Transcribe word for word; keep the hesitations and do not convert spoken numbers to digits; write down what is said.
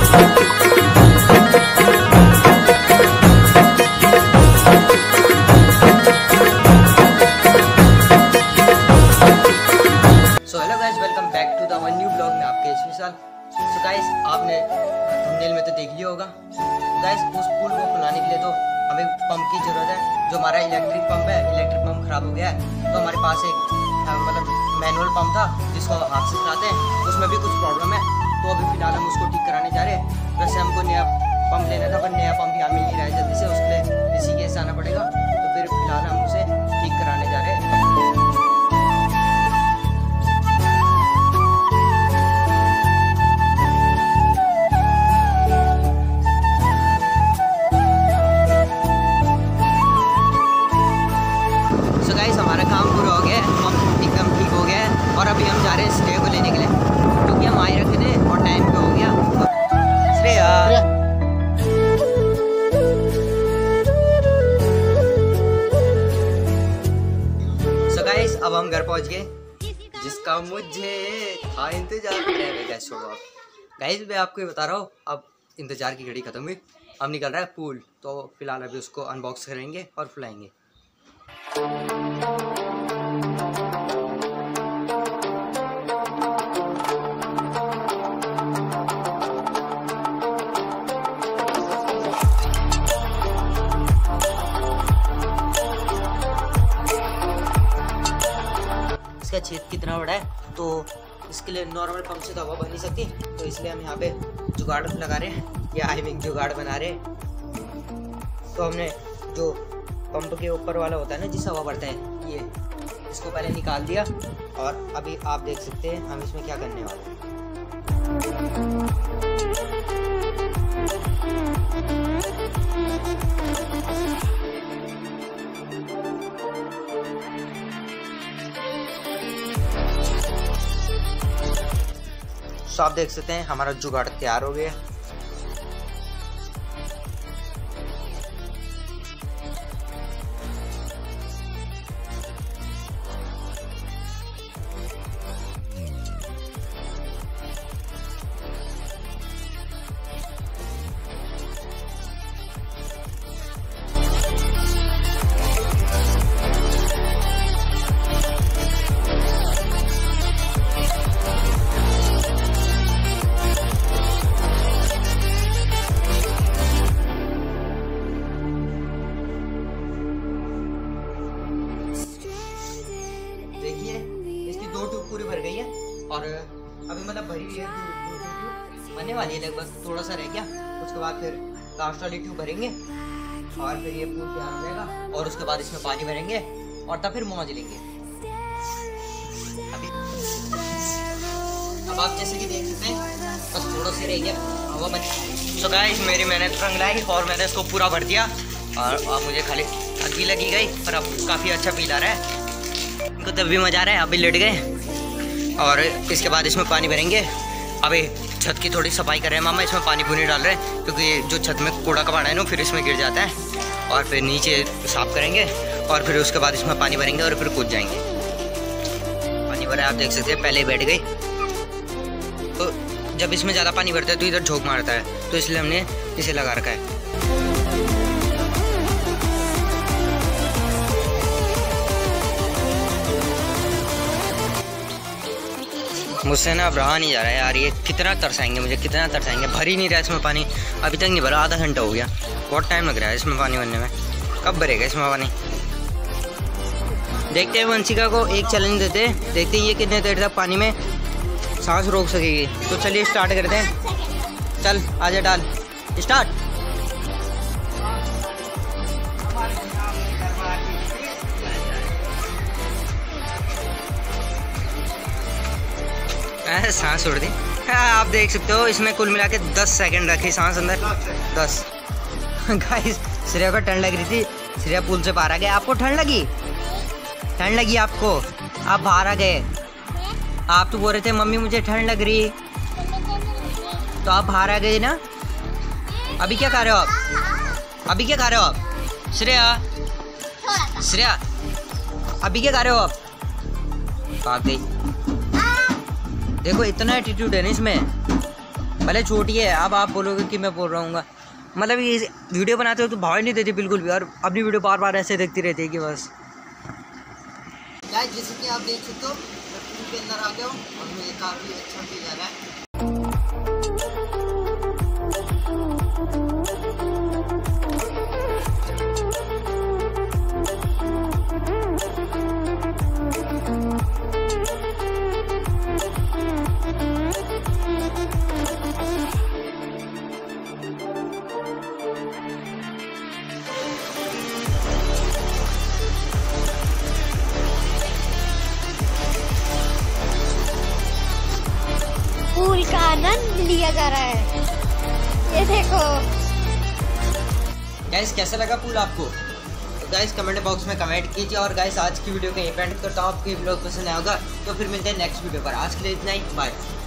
So guys आपने thumbnail में तो देख लिया होगा। गाइस उस पुल को खुलाने के लिए तो हमें पंप की ज़रूरत है। जो हमारा इलेक्ट्रिक पंप है, इलेक्ट्रिक पंप खराब हो गया है, तो हमारे पास एक मतलब मैनुअल पंप था जिसको हाथ से चलाते हैं, उसमें भी कुछ प्रॉब्लम है। तो अभी फिलहाल हम उसको ठीक कराने जा रहे हैं। वैसे हमको नया पंप लेना था पर नया पंप यहाँ मिल नहीं रहा है जल्दी से, उसके लिए ऋषिकेश जाना पड़ेगा। तो फिर फिलहाल हम उसे ठीक कराने जा रहे हैं। तो गाइस हमारा काम पूरा हो गया है, पंप एकदम ठीक हो गया है और अभी हम जा रहे हैं श्रेया को लेने के लिए, क्योंकि हम आए रखे थे और टाइम पे हो गया। श्रेया सो गाइस अब हम घर पहुंच गए, जिसका मुझे था इंतजार। गैस छोड़ो आप गाइस, मैं आपको बता रहा हूँ अब इंतजार की घड़ी खत्म हुई, अब निकल रहा है पूल। तो फिलहाल अभी उसको अनबॉक्स करेंगे और फुलाएंगे। इसका छेद कितना बड़ा है, तो इसके लिए नॉर्मल पंप से तो हवा बन नहीं सकती, तो इसलिए हम यहाँ पे जुगाड़ लगा रहे हैं, या आई मीन जुगाड़ बना रहे हैं। तो हमने जो पंप के ऊपर वाला होता है ना जिससे हवा बढ़ता है, ये इसको पहले निकाल दिया और अभी आप देख सकते हैं हम इसमें क्या करने वाले हैं। तो आप देख सकते हैं हमारा जुगाड़ तैयार हो गया। पूरी भर गई है और अभी मतलब भरी हुई है, बनने वाली है लगभग, थोड़ा सा रह गया। उसके बाद फिर लास्ट वाली ट्यूब भरेंगे और फिर ये पूल तैयार हो जाएगा और उसके बाद इसमें पानी भरेंगे और तब फिर मौज लेंगे। अभी अब आप जैसे कि देख सकते हैं बस थोड़ा सा रह गया हवा बन। सो गाइस मेरी मेहनत रंग लाई और मैंने इसको पूरा भर दिया और अब मुझे खाली थक भी लगी गई, पर अब काफ़ी अच्छा फील आ रहा है। इनको तब भी मज़ा आ रहा है। अभी लेट गए और इसके बाद इसमें पानी भरेंगे। अभी छत की थोड़ी सफाई कर रहे हैं मामा, इसमें पानी पूनी डाल रहे हैं क्योंकि जो छत में कूड़ा कबाड़ा है ना फिर इसमें गिर जाता है। और फिर नीचे साफ़ करेंगे और फिर उसके बाद इसमें पानी भरेंगे और फिर कूद जाएंगे। पानी भरा आप देख सकते हैं, पहले बैठ गई। तो जब इसमें ज़्यादा पानी भरता है तो इधर झोंक मारता है, तो इसलिए हमने इसे लगा रखा है। मुझसे ना अब रहा नहीं जा रहा है यार, ये कितना तरसाएंगे मुझे, कितना तरसाएंगे। भर ही नहीं रहा इसमें पानी, अभी तक नहीं भरा, आधा घंटा हो गया। बहुत टाइम लग रहा है इसमें पानी भरने में, कब भरेगा इसमें पानी। देखते हैं वंशिका को एक चैलेंज देते हैं, देखते हैं ये कितने देर तक पानी में सांस रोक सकेगी। तो चलिए स्टार्ट करते हैं, चल आजा डाल स्टार्ट। सांस छोड़ दी। आप देख सकते हो इसमें कुल मिला के दस सेकेंड रखी सांस अंदर, दस। गाइस श्रेया को ठंड लग रही थी, श्रेया पुल से बाहर आ गए। आपको ठंड लगी? ठंड लगी आपको? आप बाहर आ गए। आप तो बोल रहे थे मम्मी मुझे ठंड लग रही, तो आप बाहर आ गए ना। अभी क्या खा रहे हो आप? अभी क्या खा रहे हो आप? श्रेया श्रेया अभी क्या खा रहे हो आप? भाग गई। देखो इतना एटीट्यूड है ना इसमें, भले छोटी है, अब आप बोलोगे कि मैं बोल रहा हूँ, मतलब ये वीडियो बनाते हो तो भाव नहीं देती बिल्कुल भी, और अपनी वीडियो बार बार ऐसे देखती रहती है कि बस। गाइस जैसे कि आप देख सकते हो मैं पूल के अंदर आ गया हूँ और मुझे काफ़ी अच्छा फील आ रहा है। पूल का आनंद लिया जा रहा है, ये देखो। गाइस कैसा लगा पूल आपको? तो गाइस कमेंट बॉक्स में कमेंट कीजिए, और गाइस आज की वीडियो का ये एंड करता हूँ। आपकी वीडियो पसंद आएगा तो फिर मिलते हैं नेक्स्ट वीडियो पर। आज के लिए इतना ही, बाय।